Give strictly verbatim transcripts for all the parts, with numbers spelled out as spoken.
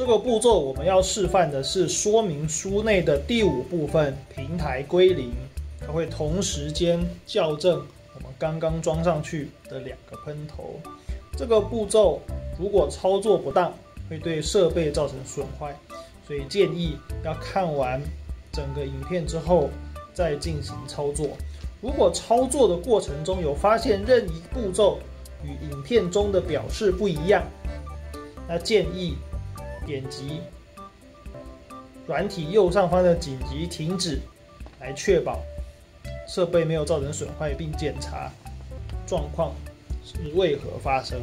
个步骤我们要示范的是说明书内的第五部分平台归零，它会同时间校正我们刚刚装上去的两个喷头。这个步骤如果操作不当，会对设备造成损坏，所以建议要看完整个影片之后再进行操作。如果操作的过程中有发现任一步骤与影片中的表示不一样，那建议点击软体右上方的紧急停止，来确保设备没有造成损坏，并检查状况是为何发生。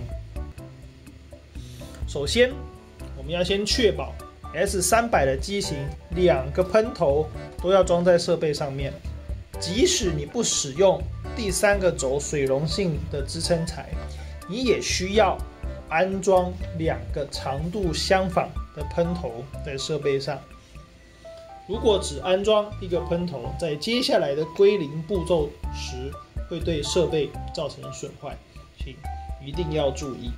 首先，我们要先确保 S 三百 的机型两个喷头都要装在设备上面。即使你不使用第三个轴水溶性的支撑材，你也需要安装两个长度相仿的喷头在设备上。如果只安装一个喷头，在接下来的归零步骤时会对设备造成损坏，请一定要注意。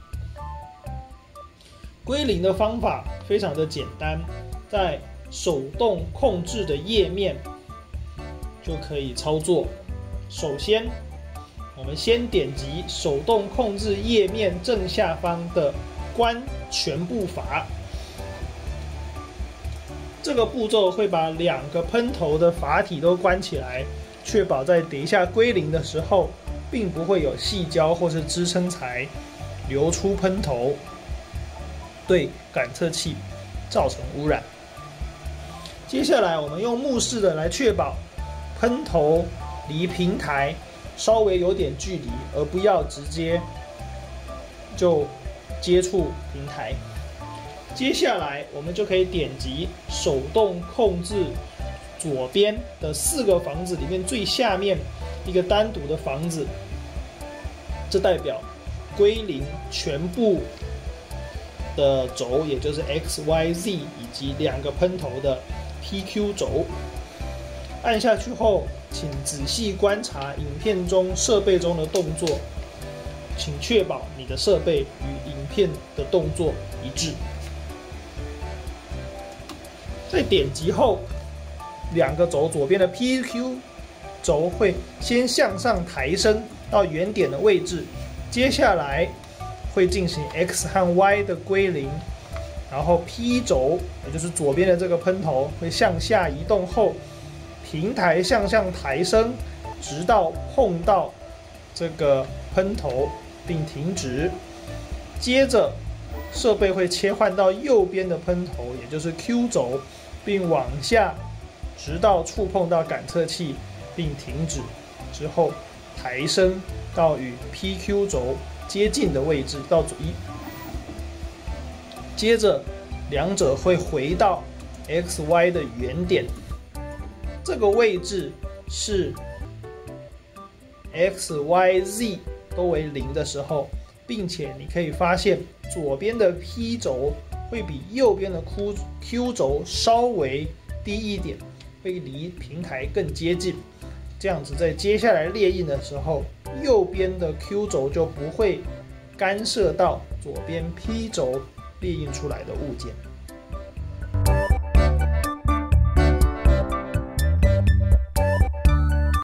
归零的方法非常的简单，在手动控制的页面就可以操作。首先，我们先点击手动控制页面正下方的关全部阀。这个步骤会把两个喷头的阀体都关起来，确保在等一下归零的时候，并不会有细胶或是支撑材流出喷头，对感测器造成污染。接下来，我们用目视的来确保喷头离平台稍微有点距离，而不要直接就接触平台。接下来我们就可以点击手动控制左边的四个房子里面最下面一个单独的房子，这代表归零全部的轴，也就是 X Y Z 以及两个喷头的 P Q 轴。按下去后，请仔细观察影片中设备中的动作，请确保你的设备与影片的动作一致。在点击后，两个轴左边的 P Q 轴会先向上抬升到原点的位置，接下来会进行 X 和 Y 的归零，然后 P 轴，也就是左边的这个喷头会向下移动后，平台向上抬升，直到碰到这个喷头并停止。接着，设备会切换到右边的喷头，也就是 Q 轴，并往下，直到触碰到感测器并停止。之后，抬升到与 P Q 轴接近的位置到左一。接着，两者会回到 X Y 的原点。这个位置是 X Y Z 都为零的时候，并且你可以发现左边的 P 轴会比右边的 Q 轴稍微低一点，会离平台更接近。这样子在接下来列印的时候，右边的 Q 轴就不会干涉到左边 P 轴列印出来的物件。